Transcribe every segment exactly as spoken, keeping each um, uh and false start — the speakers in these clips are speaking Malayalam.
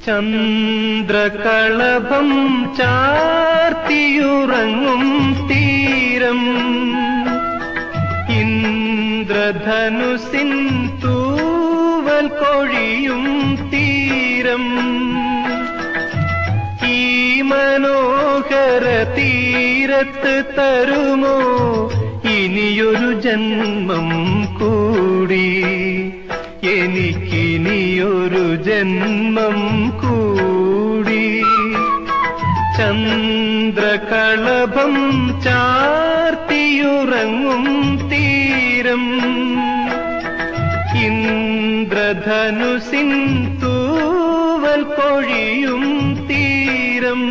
ചന്ദ്രകളഭം ചാർത്തിയുറങ്ങും തീരം ഇന്ദ്രധനുസിൻ തൂവൽ കൊഴിയും തീരം ഈ മനോഹര തീരത്ത് തരുമോ ഇനിയൊരു ജന്മം കൂടി എനിക്കിനിയൊരു ജന്മം കൂടി ചന്ദ്രകളഭം ചാർത്തിയുറങ്ങും തീരം ഇന്ദ്രധനുസിൻ തൂവൽ കൊഴിയും തീരം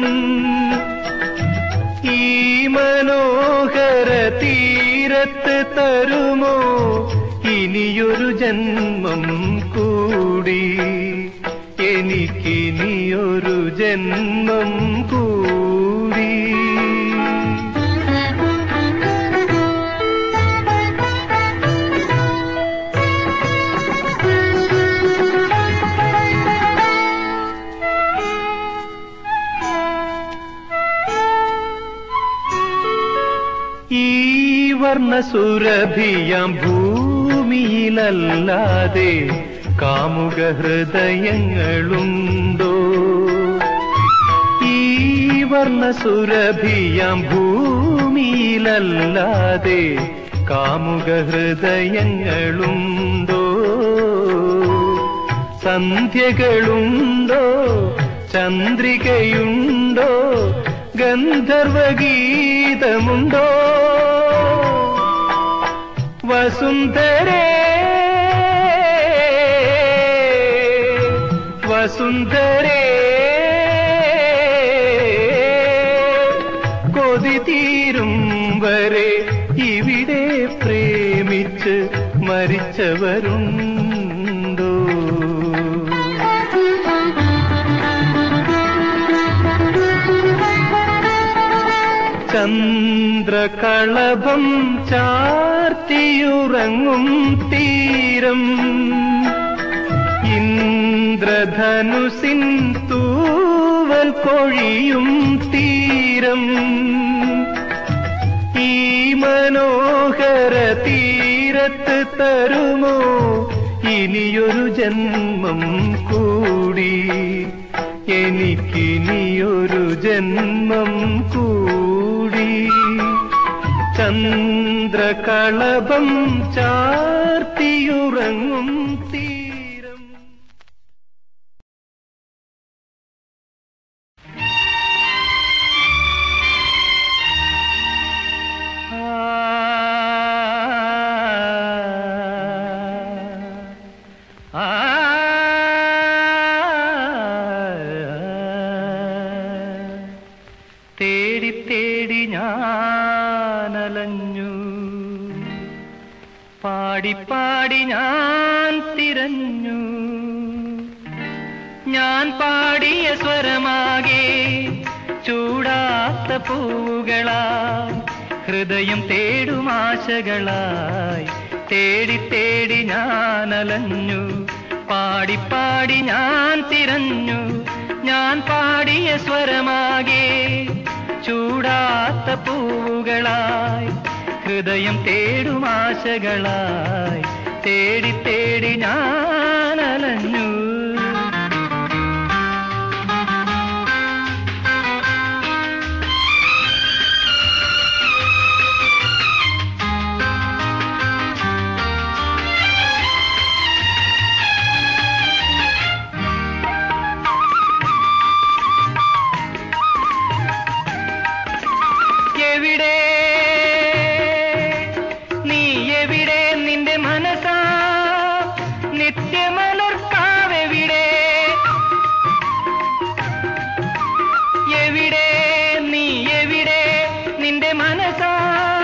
ഈ മനോഹര തീരത്ത് തരുമോ ഇനിയൊരു ജന്മം കൂടി എനിക്കിനിയൊരു ജന്മം കൂടി ഈ വർണ്ണസുരഭിയാം ഭൂമിയിലല്ലാതെ കാമുക ഹൃദയങ്ങളുണ്ടോ ഈ വർണ്ണസുരഭിയാം ഭൂമിയിലല്ലാതെ കാമുക ഹൃദയങ്ങളുണ്ടോ സന്ധ്യകളുണ്ടോ ചന്ദ്രികയുണ്ടോ ഗന്ധർവഗീതമുണ്ടോ വസുന്ധരേ വസുന്ധരേ കൊതി തീരും വരെ ഇവിടെ പ്രേമിച്ച് മരിച്ചവരുണ്ടോ ചന്ദ്രകളഭം ചാർത്തിയുറങ്ങും തീരം ഇന്ദ്രധനുസിൻ തൂവൽ കൊഴിയും തീരം ഈ മനോഹര തീരത്ത് തരുമോ ഇനിയൊരു ജന്മം കൂടി എനിക്കിനിയൊരു ജന്മം കൂടി ചന്ദ്രകളഭം ചാർത്തിയുറങ്ങും തീരം തേടി തേടി ഞാനലഞ്ഞു പാടി പാടി ഞാൻ തിരഞ്ഞു ഞാൻ പാടിയ സ്വരമാകെ ചൂടാത്ത പൂവുകളായി ഹൃദയം തേടും ആശകളായി തേടി തേടി ഞാനലഞ്ഞു പാടി പാടി ഞാൻ തിരഞ്ഞു ഞാൻ പാടിയ സ്വരമാകെ ചൂടാത്ത പൂവുകളായി ഹൃദയം തേടും ആശകളായി തേടി തേടി ഞാനലഞ്ഞു എവിടെ നീ എവിടെ നിന്റെ മനസാ നിത്യമലർക്കാവെവിടെ എവിടെ നീ എവിടെ നിന്റെ മനസാ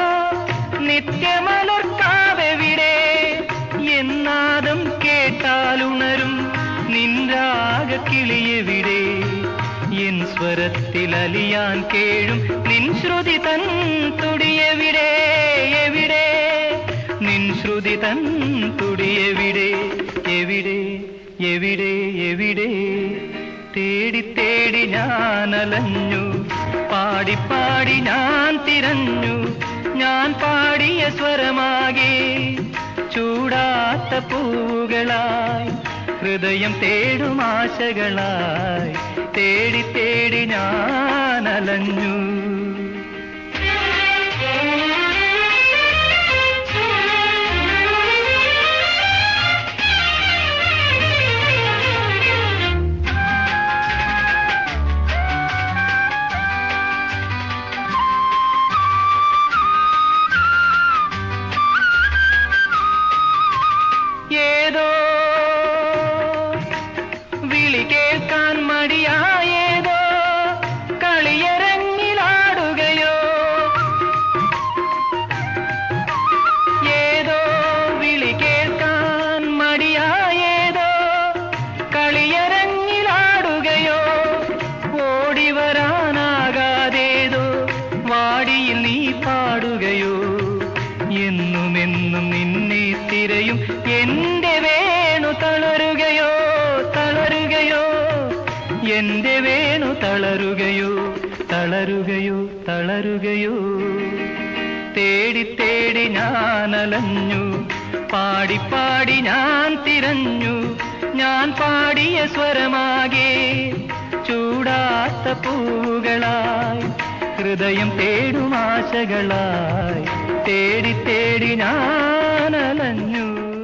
നിത്യമലർക്കാവെവിടെ എന്നാദം കേട്ടാലുണരും നിൻരാഗ കിളിയെവിടെ എൻ സ്വരത്തിൽ അലിയാൻ കേഴും നിൻ ശ്രുതി തൻ തുടിയെവിടെ എവിടെ നിൻ ശ്രുതി തൻ തുടിയെവിടെ എവിടെ എവിടെ എവിടെ തേടി തേടി ഞാൻ അലഞ്ഞു, പാടി പാടി ഞാൻ തിരഞ്ഞു, ഞാൻ പാടിയ സ്വരമാകെ ചൂടാത്ത പൂവുകളായി, ഹൃദയം തേടും ആശകളായി, തേടി തേടി ഞാൻ അലഞ്ഞു. ഏതോ വിളി കേൾക്കാൻ മടിയായേതോ കളിയരങ്ങിലാടുകയോ, ഏതോ വിളി കേൾക്കാൻ മടിയായേതോ കളിയരങ്ങിലാടുകയോ, ഓടിവരാനാകാതേതോ വാടിയിൽ നീ പാടുകയോ, എന്നുമെന്നും നിന്നെ തിരയും എന്റെ വേണു തളരുകയോ തളരുകയോ, എന്റെ വേണു തളരുകയോ തളരുകയോ തളരുകയോ. തേടി തേടി ഞാൻ അലഞ്ഞു, പാടി പാടി ഞാൻ തിരഞ്ഞു, ഞാൻ പാടിയ സ്വരമാകെ ചൂടാത്ത പൂവുകളായി, ഹൃദയം തേടും ആശകളായി, തേടി തേടി ഞാൻ അലഞ്ഞു.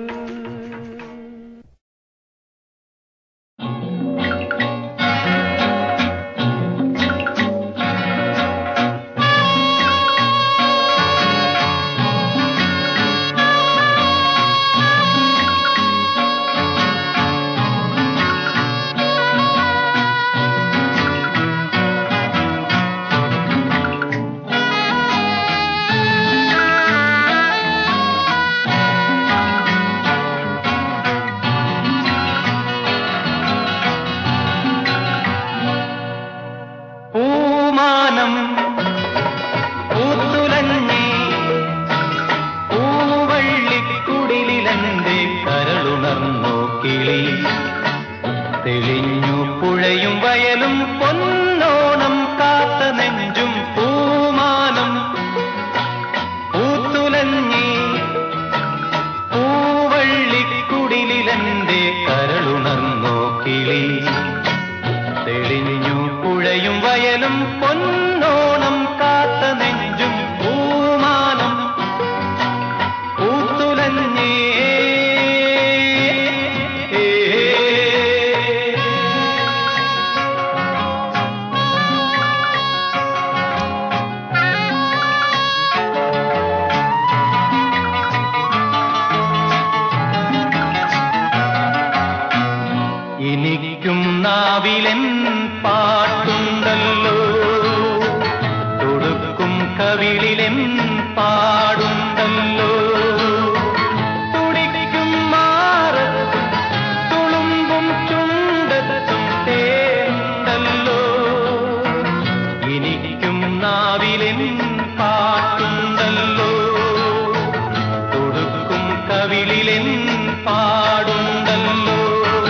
തെളിഞ്ഞു പുഴയും വയലും പൊന്നോണം കാത്ത നെഞ്ചും പൂമാനം പൂത്തുലഞ്ഞി, പൂവള്ളിക്കുടിലെന്റെ കരളുണർന്നോ കിളി. തെളിഞ്ഞു പുഴയും വയലും പൊന്നോണം കാത്ത നെഞ്ചും പൂമാനം പൂത്തുലഞ്ഞി. എനിക്കും നാവിലെൻ പാട്ടുണ്ടല്ലോ, തുടുക്കും കവിളിലെൻ പാടുണ്ടല്ലോ, തുടിക്കും മാറത്തും തുളുമ്പും ചുണ്ടത്തും തേണ്ടല്ലോ. എനിക്കും നാവിലെൻ പാട്ടുണ്ടല്ലോ, തുടുക്കും കവിളിലെൻ പാടുണ്ടല്ലോ,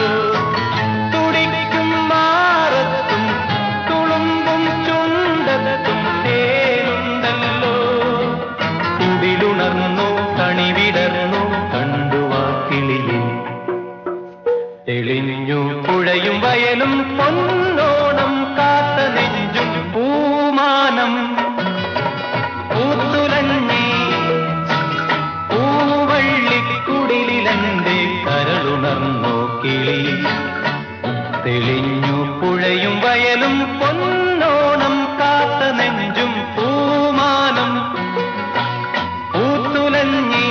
തെളിഞ്ഞു പുഴയും വയലും പൊന്നോണം കാത്ത നെഞ്ചും പൂമാനം പൂത്തുലഞ്ഞി, പൂവള്ളിക്കുടിലെന്റെ കരളുണർന്നോ കിളി. തെളിഞ്ഞു പുഴയും വയലും പൊന്നോണം കാത്ത നെഞ്ചും പൂമാനം പൂത്തുലഞ്ഞി,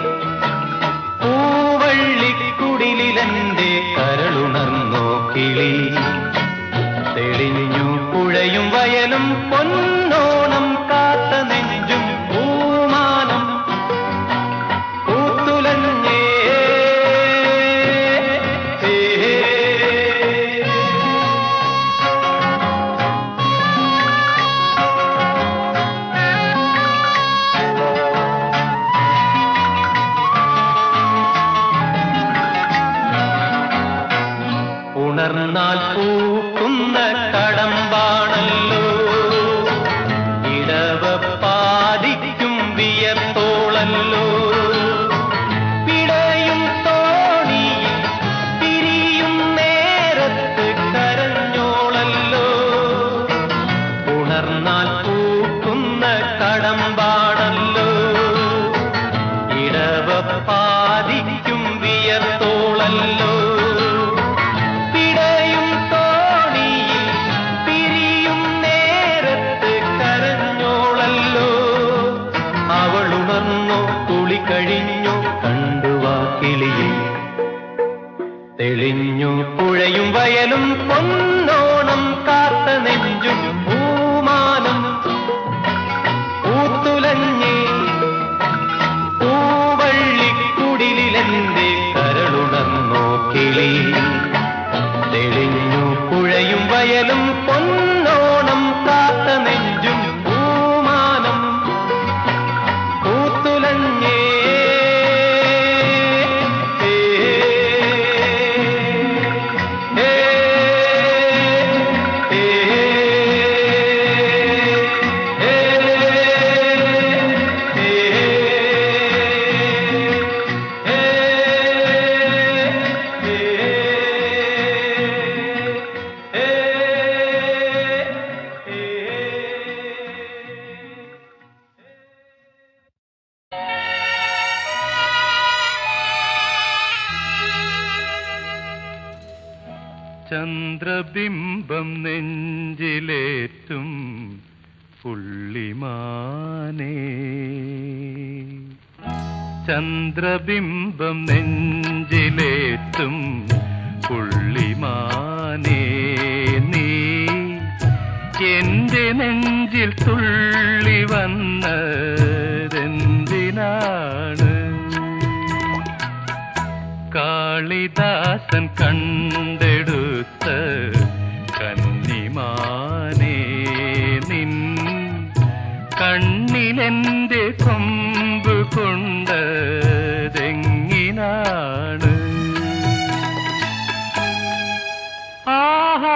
പൂവള്ളിക്കുടിലെന്റെ കരളുണർന്നോ കിളി. തെളിഞ്ഞു പുഴയും വയലും പൊന്നോണം കാത്ത നെഞ്ചും പൂമാനം പൂത്തുലഞ്ഞേ. ഉണർന്നാൽ പൂക്കും പൂക്കുന്ന കടമ്പാണല്ലോ. ഇടവപ്പാതിക്കും വിയർത്തോളല്ലോ. പിടയും തോണിയിൽ പിരിയും നേരത്ത് കരഞ്ഞോളല്ലോ. ഉണർന്നാൽ പൂക്കുന്ന കടമ്പാണല്ലോ. ഇടവപ്പാതിക്കും വിയർത്തോളല്ലോ. പിടയും തോണിയിൽ പിരിയും നേരത്ത് കരഞ്ഞോളല്ലോ. അവളുണർന്നോ കുളി കഴിഞ്ഞോ കണ്ടുവാ കിളിയിൽ. തെളിഞ്ഞു പുഴയും വയലും പൊന്നോണം കാത്ത നെഞ്ചും പൂമാനം പൂത്തുലഞ്ഞേ. പൂവള്ളിക്കുടിലെന്റെ കരളുണർന്നോ കിളി. തെളിഞ്ഞു പുഴയും വയലും പൊന്നോണം കാത്ത നെഞ്ചും പൂമാനം പൂത്തുലഞ്ഞേ. ചന്ദ്രബിംബം നെഞ്ചിലേറ്റും പുള്ളിമാനേ. ചന്ദ്രബിംബം നെഞ്ചിലേറ്റും പുള്ളിമാനേ. നീ എന്റെ നെഞ്ചിൽ തുള്ളി വന്നതെന്തിനാണ്? കാളിദാസൻ കണ്ടെടുത്ത കന്നിമാനേ. നിൻ കണ്ണിലെന്റെ കൊമ്പ് കൊണ്ടതെങ്ങിനാണ്? ആഹാ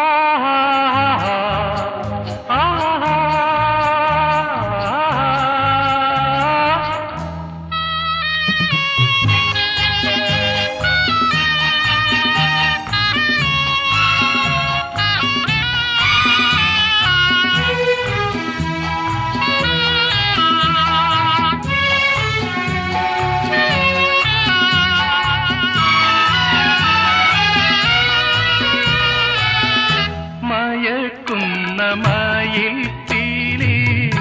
മയിൽ പീലി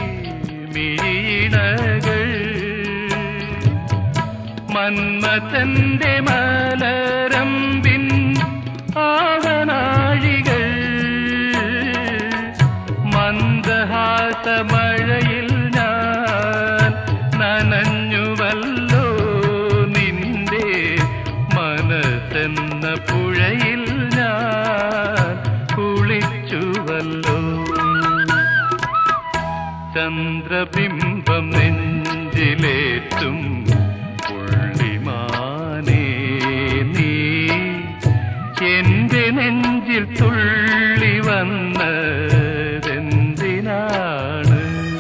മീണകൾ മന്മഥന്റെ മലരമ്പിൻ ആവനാഴികൾ. മന്ദഹാസമഴയിൽ ഞാൻ നനഞ്ഞുവല്ലോ. നിന്റെ മനസ്സെന്ന പുഴയിൽ ഞാൻ കുളിച്ചുവല്ലോ. ചന്ദ്രബിംബം നെഞ്ചിലേറ്റും പുള്ളിമാനേ. നീ എന്റെ നെഞ്ചിൽ തുള്ളി വന്നതെന്തിനാണ്?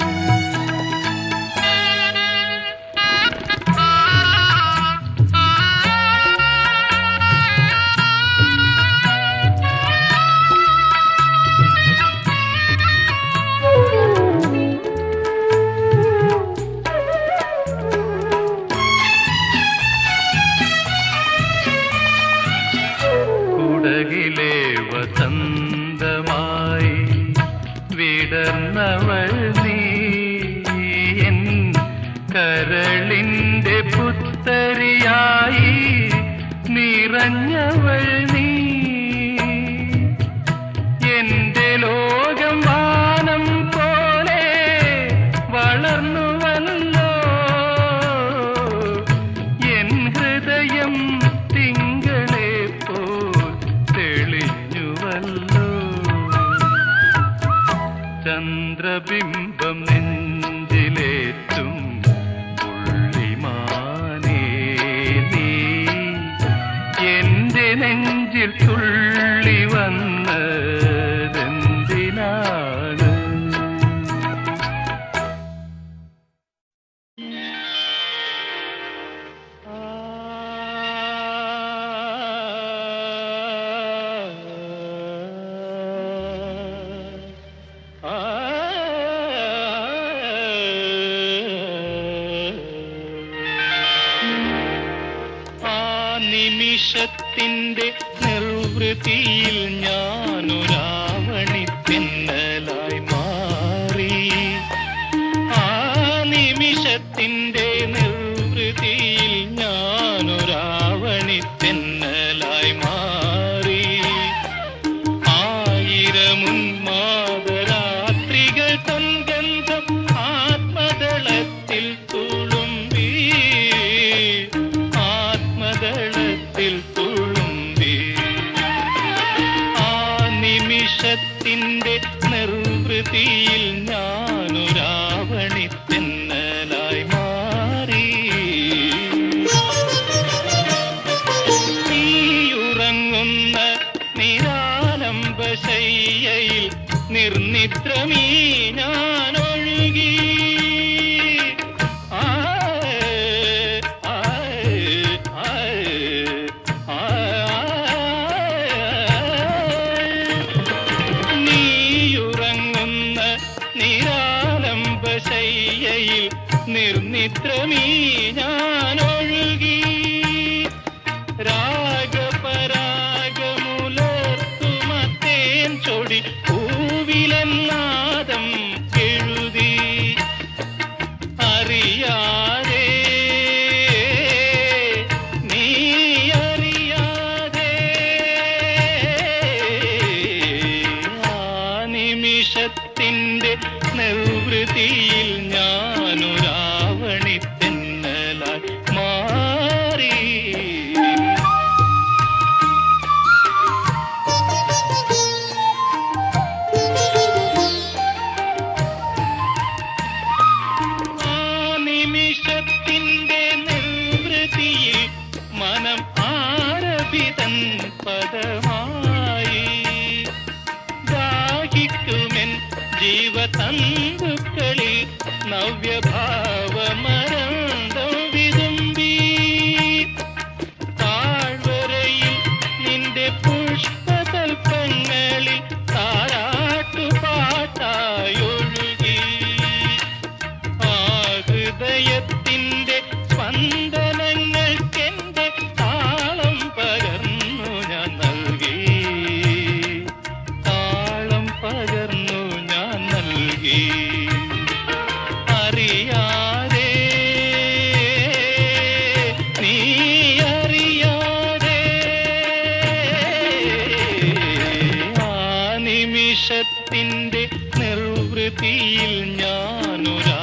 കുടകിലെ വസന്തമായി വിടർന്നവൾ നീ. എൻ കരളിന്റെ പുത്തരിയായി നിറഞ്ഞവൾ നീ. എന്റെ ലോകം വാനം പോലെ വളർന്നുവല്ലോ. എൻ ഹൃദയം തിങ്കളെ പോൽ തെളിഞ്ഞുവല്ലോ. ചന്ദ്രബിംബം നെഞ്ചിലേറ്റും പുള്ളിമാനേ. നീ എന്റെ നെഞ്ചിൽ തുള്ളി വന്നതെന്തിനാണ്? നിമിഷത്തിന്റെ നിർവൃതിയിൽ ഞാനൊരാവണി തെന്നലായി മാറി. ആ നിമിഷത്തിന്റെ നിർവൃതിയിൽ ഞാനൊരാവണി തെന്നലായി മാറി. ആയിരമുന്മാദരാത്രികൾ തൻഗന്ധം ആത്മദളത്തിൽ തുളുമ്പി, ആത്മദളത്തിൽ തുളുമ്പി. ആ നിമിഷത്തിന്റെ നിർവൃതിയിൽ ഞാനൊരാവണി തെന്നലായി മാറി. നീയുറങ്ങുന്ന നിരാലംബശയ്യയിൽ നിർനിദ്രമീ ഞാനൊഴുകി. നീയുറങ്ങുന്ന നിരാലംബശയ്യയിൽ നിർനിദ്രമീ ഞാനൊഴുകി. രാഗപരാഗമുലർത്തുമത്തേൻ ചൊടി പൂവിലെന്നാദം എഴുതി. അറിയാതെ നീ അറിയാതെ ആ നിമിഷത്തിന്റെ നിർവൃതിയിൽ ഞാനൊരാവണി തെന്നലായി മാറി. നിമിഷത്തിന്റെ നിർവൃതിയിൽ മനം ആരഭിതൻ പദമായി. ദാഹിക്കുമെൻ ജീവതന്തുക്കളിൽ നവ്യഭാവമരന്തം വിതുമ്പി. താഴ്വരയിൽ നിന്റെ പുഷ്പതൽപ്പങ്ങളിൽ താരാട്ടുപാട്ടായൊഴുകി. ഹൃദയത്തിന്റെ സ്പന്ദനങ്ങൾക്കെന്റെ താളം പകർന്നു ഞാൻ നൽകി, താളം പകർന്നു ഞാൻ നൽകി. അറിയാതെ നീ അറിയാതെ ആ നിമിഷത്തിന്റെ നിർവൃതിയിൽ ഞാനൊരാ